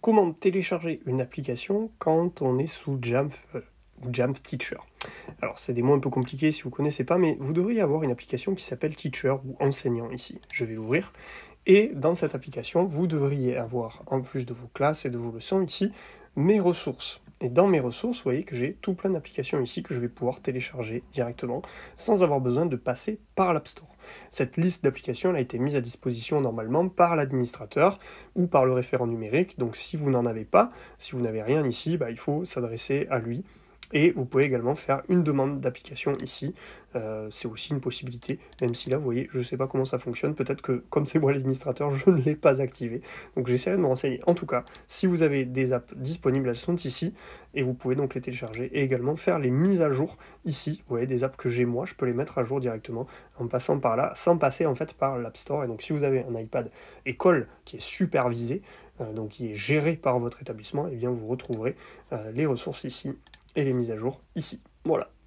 comment télécharger une application quand on est sous Jamf ou Jamf Teacher. Alors c'est des mots un peu compliqués si vous ne connaissez pas, mais vous devriez avoir une application qui s'appelle Teacher ou Enseignant ici. Je vais l'ouvrir. Et dans cette application, vous devriez avoir, en plus de vos classes et de vos leçons ici, mes ressources. Et dans mes ressources, vous voyez que j'ai tout plein d'applications ici que je vais pouvoir télécharger directement sans avoir besoin de passer par l'App Store. Cette liste d'applications a été mise à disposition normalement par l'administrateur ou par le référent numérique. Donc si vous n'en avez pas, si vous n'avez rien ici, il faut s'adresser à lui. Et vous pouvez également faire une demande d'application ici. C'est aussi une possibilité, même si là, vous voyez, je ne sais pas comment ça fonctionne. Peut-être que, comme c'est moi l'administrateur, je ne l'ai pas activé. Donc j'essaierai de me renseigner. En tout cas, si vous avez des apps disponibles, elles sont ici. Et vous pouvez donc les télécharger et également faire les mises à jour ici. Vous voyez, des apps que j'ai moi, je peux les mettre à jour directement en passant par là, sans passer en fait par l'App Store. Et donc si vous avez un iPad école qui est supervisé, donc qui est géré par votre établissement, et bien vous retrouverez les ressources ici et les mises à jour ici. Voilà.